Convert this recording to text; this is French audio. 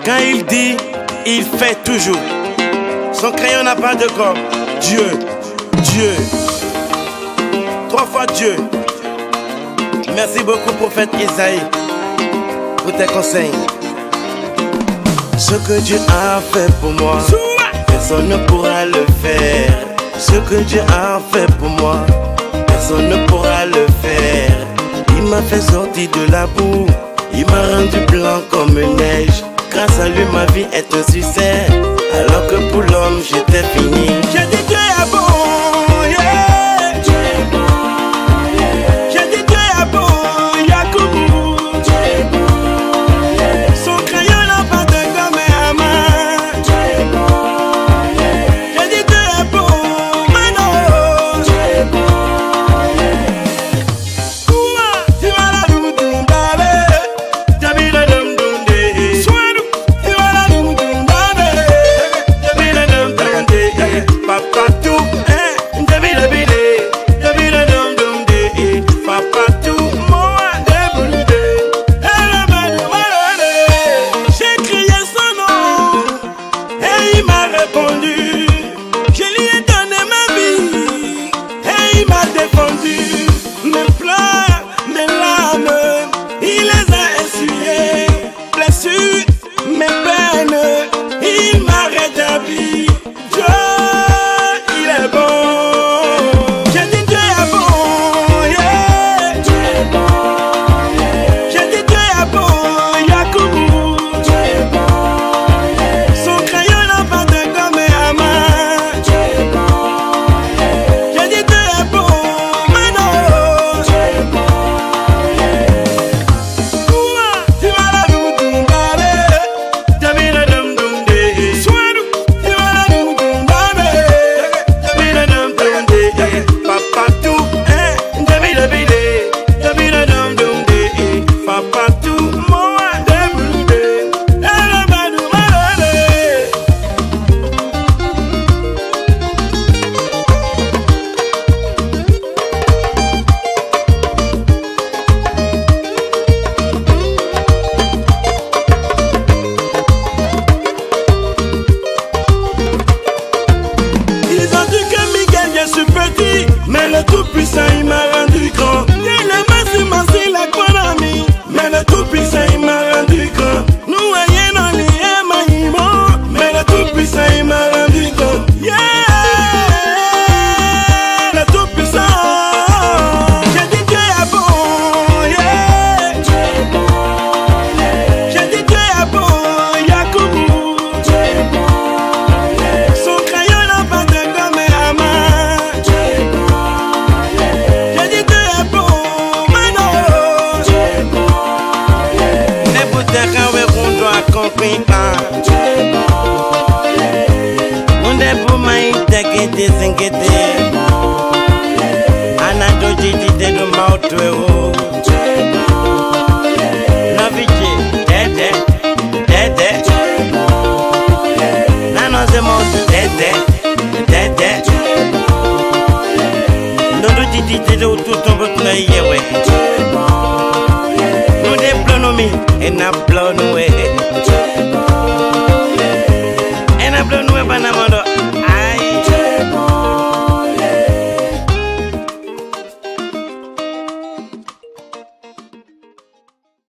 Quand il dit, il fait toujours. Son crayon n'a pas de corps. Dieu, Dieu. 3 fois Dieu. Merci beaucoup, prophète Isaïe, pour tes conseils. Ce que Dieu a fait pour moi, personne ne pourra le faire. Ce que Dieu a fait pour moi, personne ne pourra le faire. Il m'a fait sortir de la boue, il m'a rendu blanc comme neige. Grâce à lui ma vie est un succès, alors que pour l'homme j'étais fini. J'ai dit Dieu est bon, yeah. Dieu est bon, yeah. J'ai dit Dieu est bon, Yakoubou. Dieu est bon, yeah. Son crayon n'a pas de gomme à main. Dieu est bon, yeah. J'ai dit Dieu est bon, Mano. Dieu est bon, yeah. Ouah, tu vas la doudoumbale, Jabila doudoumbé. Soinou, tu vas la doudoumbale, Jabila doudoumbé. Papa tout, Jabila bile, Jabila doudoumbé. Papa tout, moi déboulé. Elle m'a demandé, j'ai crié son nom et il m'a répondu. Je lui ai donné ma vie et il m'a défendu. Mes pleurs, mes larmes, il les a essuyées. Blessures, mes peines, il m'a rétabli. Dieu, il est bon. J'ai dit Dieu est bon, yeah. Dieu est bon, yeah. J'ai dit Dieu est bon, Yakoubou. Dieu est bon, yeah. Son crayon n'a pas de gomme à main. Dieu est bon, yeah. J'ai dit Dieu est bon, Mano. Dieu est bon, yeah. Ouah, tu vas la doudoumbale, Jabila doudoumbé. Soinou, tu vas la doudoumbale, Jabila doudoumbé. Papa tout, Jabila bile, Jabila doudoumbé. Papa tout, moi déboulé. Elle m'a demandé. Ils ont dit que Miguel, je suis petit, mais le Tout-Puissant, il m'a rendu grand. Il est merci, la bonne amie, mais le Tout-Puissant, il m'a rendu grand. Nous voyons dans les maïmons, mais le Tout-Puissant, il m'a rendu grand. Yeah, le Tout-Puissant. J'ai dit Dieu est bon, yeah. Dieu est bon, yeah. J'ai dit Dieu est bon, Yakoubou. Dieu est bon, yeah. Son crayon n'a pas de gomme à main. Dieu est bon, yeah. J'ai dit Dieu est bon, Mano. Dieu est bon, yeah. Les boutons qu'on doit comprendre. Dieu est bon, yeah. On est pour m'inquiéter, s'inquiéter. Anado Gigi de l'Mautuero. Dieu est bon, yeah. Novici, Dede, Dede. Dieu est bon, yeah. Nanon se monte, Dede, Dede. Dieu est bon, yeah. Nodo Gigi de l'Auto tombe, ouais. Dieu est bon, yeah. Nous déplonons, et n'a